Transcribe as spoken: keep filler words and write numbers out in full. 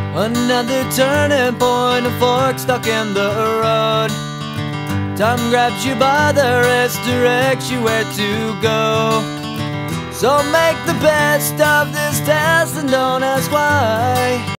Another turning point, a fork stuck in the road. Time grabs you by the wrist, directs you where to go. So make the best of this test and don't ask why.